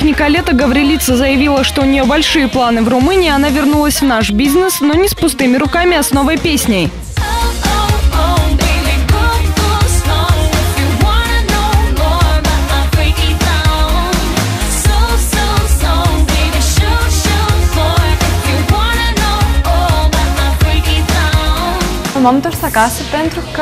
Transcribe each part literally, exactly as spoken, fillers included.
Николета Гаврилица заявила, что у нее большие планы в Румынии, она вернулась в наш бизнес, но не с пустыми руками, а с новой песней. M-am întors acasă pentru că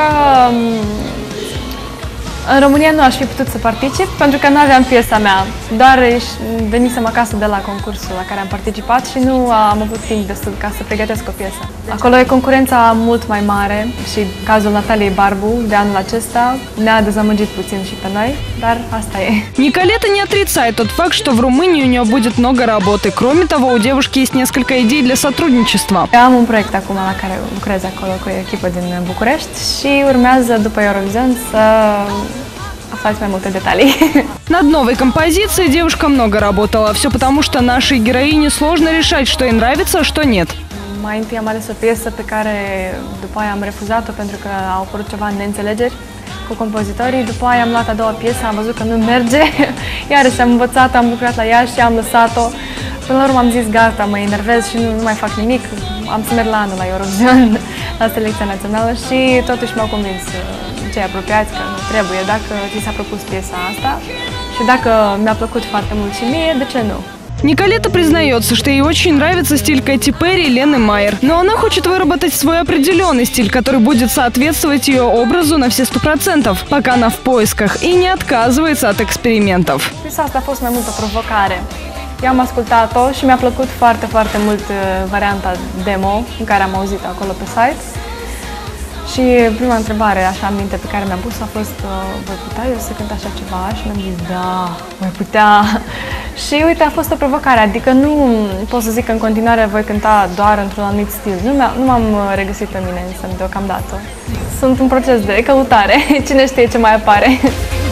în România nu aș fi putut să particip, pentru că nu aveam piesa mea. Doar venisem acasă de la concursul la care am participat și nu am avut timp destul ca să pregătesc o piesă. Acolo e concurența mult mai mare și cazul Nataliei Barbu de anul acesta ne-a dezamăgit puțin și pe noi, dar asta e. Николета не отрицает тот факт, что в Румынии у нее будет много работы. Кроме того, у девушки есть несколько идей для сотрудничества. Am un proiect acum la care lucrez acolo cu o echipă din București și urmează după Eurovision să aflați mai multe detalii. Nад новой композицией девушка много работала. Все потому, что нашей героине сложно решать, что ей нравится, а что нет. Mai întâi am ales o piesă pe care după aia am refuzat-o pentru că au apărut ceva neînțelegeri cu compozitorii. După aia am luat a doua piesă, am văzut că nu merge. Iarăși am învățat, am lucrat la ea și am lăsat-o. Până la urmă am zis gata, mă enervez și nu, nu mai fac nimic. Am să merg la anul la Eurovision, la selecția națională și totuși m-au convins cei apropiați că nu trebuie, dacă ți s-a propus piesa asta și dacă mi-a plăcut foarte mult și mie, de ce nu? Николета признается, что ей очень нравится стиль Кэти Перри и Лены Майер. Но она хочет выработать свой определенный стиль, который будет соответствовать ее образу на все сто процентов, пока она в поисках и не отказывается от экспериментов. Piesa asta a fost mai mult o provocare. Eu am ascultat-o și mi-a plăcut foarte, foarte mult varianta demo în care am auzit acolo pe site. Și prima întrebare, așa în minte, pe care mi-am pus a fost voi putea eu să cânt așa ceva? Și mi-am zis da, voi putea. Și uite, a fost o provocare, adică nu pot să zic că în continuare voi cânta doar într-un anumit stil. Nu m-am regăsit pe mine însă deocamdată. Sunt în proces de căutare, cine știe ce mai apare.